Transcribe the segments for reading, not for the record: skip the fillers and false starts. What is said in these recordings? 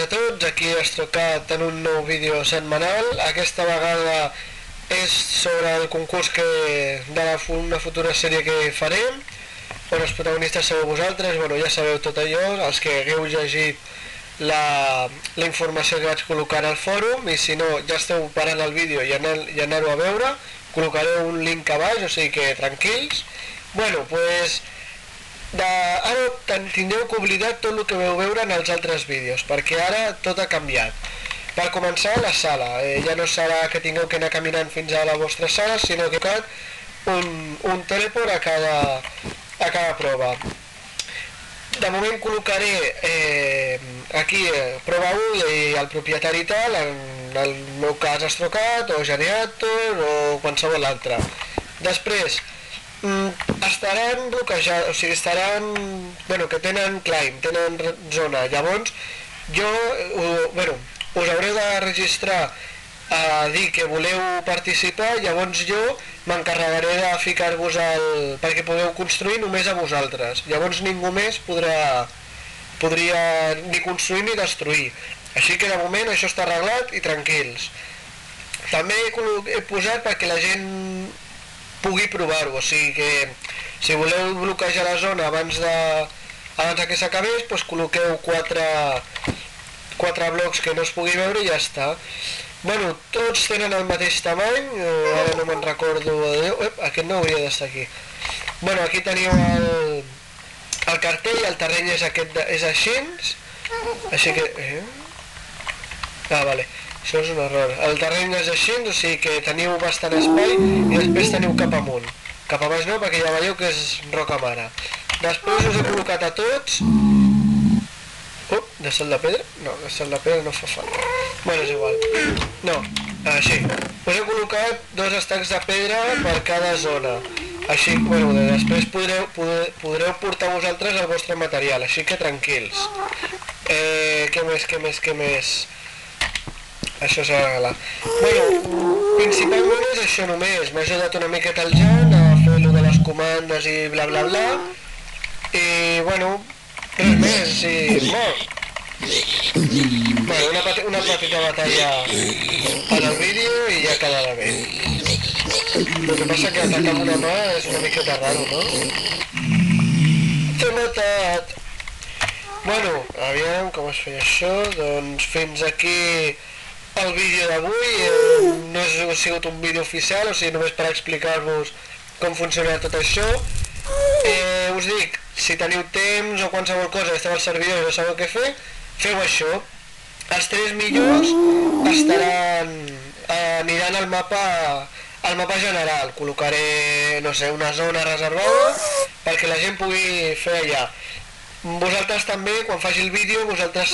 a tots, aquí Astrocat en un nou vídeo setmanal. Aquesta vegada és sobre el concurs una futura sèrie que farem, on els protagonistes sabeu vosaltres, ja sabeu tot allò, els que hagueu llegit la informació que vaig col·locar al fòrum, i si no ja esteu parant el vídeo i anar-ho a veure, col·locaré un link a baix, o sigui que tranquils. Ara tindreu que oblidar tot el que vau veure en els altres vídeos, perquè ara tot ha canviat. Per començar, la sala. Ja no serà que tingueu que anar caminant fins a la vostra sala, sinó que cal un teleport a cada prova. De moment col·locaré aquí prova 1 i el propietari tal, en el meu cas Astrocat o Geneator o qualsevol altre. Després, estaran bloquejats, o sigui, que tenen climb, tenen zona. Llavors, us haureu de registrar a dir que voleu participar, llavors jo m'encarregaré de ficar-vos perquè podeu construir només a vosaltres. Llavors ningú més podria ni construir ni destruir. Així que de moment això està arreglat i tranquils. També he posat perquè la gent pugui provar-ho, o sigui que si voleu bloquejar la zona abans que s'acabés, doncs col·loqueu 4 blocs que no es pugui veure i ja està. Tots tenen el mateix tamany, ara no me'n recordo, aquest no hauria d'estar aquí. Aquí teniu el cartell, el terreny és així, així que... vale, això és un error. El terreny és així, o sigui que teniu bastant espai i després teniu cap amunt. Cap a baix no, perquè ja veieu que és roca mare. Després us he col·locat a tots... de sal de pedra? No, de sal de pedra no fa falta. És igual. No, així. Us he col·locat 2 estacs de pedra per cada zona. Així, després podreu portar vosaltres el vostre material, així que tranquils. Què més? Això s'ha d'arreglar. Principalment és això només. M'ha ajudat una miqueta el Jan a fer allò de les comandes i bla bla bla. I res més, sí, molt. Una petita batalla en el vídeo i ja quedarà bé. El que passa que atacar amb una mà és una miqueta raro, no? T'he matat! Aviam com es feia això. Doncs fins aquí el vídeo d'avui. No ha sigut un vídeo oficial, o sigui, només per explicar-vos com funciona tot això. Us dic, si teniu temps o qualsevol cosa, esteu al servidor i no sabeu què fer, feu això. Els 3 millors aniran al mapa general. Col·locaré, no sé, una zona reservada perquè la gent pugui fer allà. Vosaltres també, quan faci el vídeo, vosaltres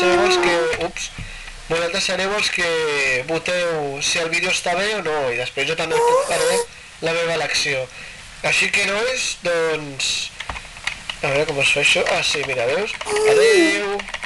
sereu els que voteu si el vídeo està bé o no, i després jo també faré la meva elecció. Així que nois, doncs... A veure com es fa això. Ah, sí, mira, veus? Adeu!